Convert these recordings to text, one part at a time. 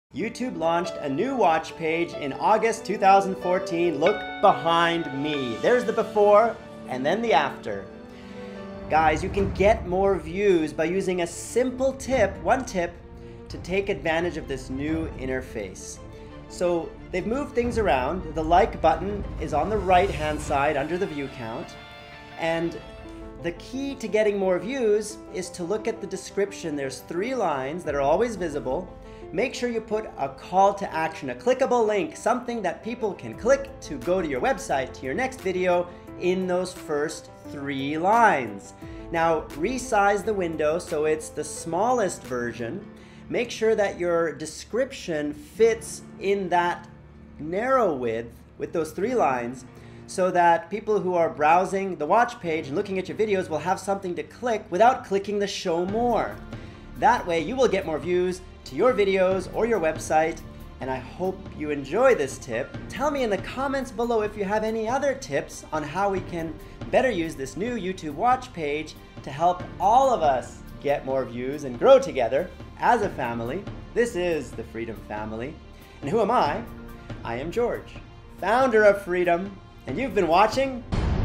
YouTube launched a new watch page in August 2014. Look behind me. There's the before and then the after. Guys, you can get more views by using a simple tip, one tip, to take advantage of this new interface. So they've moved things around. The like button is on the right-hand side under the view count. And the key to getting more views is to look at the description. There's 3 lines that are always visible. Make sure you put a call to action, a clickable link, something that people can click to go to your website, to your next video, in those first 3 lines. Now, resize the window so it's the smallest version. Make sure that your description fits in that narrow width with those 3 lines so that people who are browsing the watch page and looking at your videos will have something to click without clicking the show more. That way you will get more views to your videos or your website, and I hope you enjoy this tip. Tell me in the comments below if you have any other tips on how we can better use this new YouTube watch page to help all of us get more views and grow together as a family. This is the Freedom Family. And who am I? I am George, founder of Freedom, and you've been watching.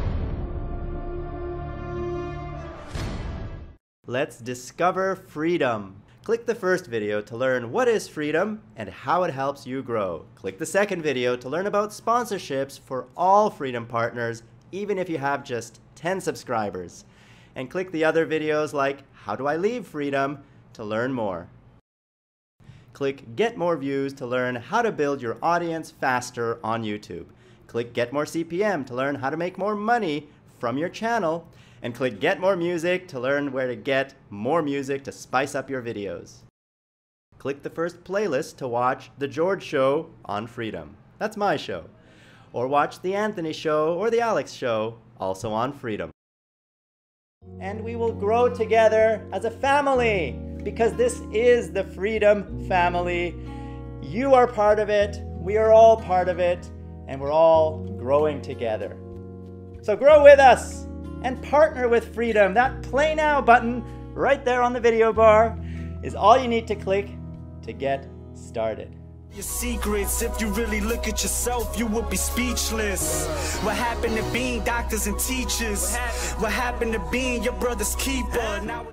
Let's discover freedom. Click the first video to learn what is freedom and how it helps you grow. Click the second video to learn about sponsorships for all Freedom partners, even if you have just 10 subscribers. And click the other videos like How Do I Leave Freedom to learn more. Click Get More Views to learn how to build your audience faster on YouTube. Click Get More CPM to learn how to make more money from your channel. And click Get More Music to learn where to get more music to spice up your videos. Click the first playlist to watch The George Show on Freedom. That's my show. Or watch The Anthony Show or The Alex Show, also on Freedom. And we will grow together as a family, because this is the Freedom Family. You are part of it, we are all part of it, and we're all growing together. So grow with us and partner with Freedom. That Play Now button right there on the video bar is all you need to click to get started. Your secrets, if you really look at yourself, you would be speechless. What happened to being doctors and teachers? What happened to being your brother's keeper? Now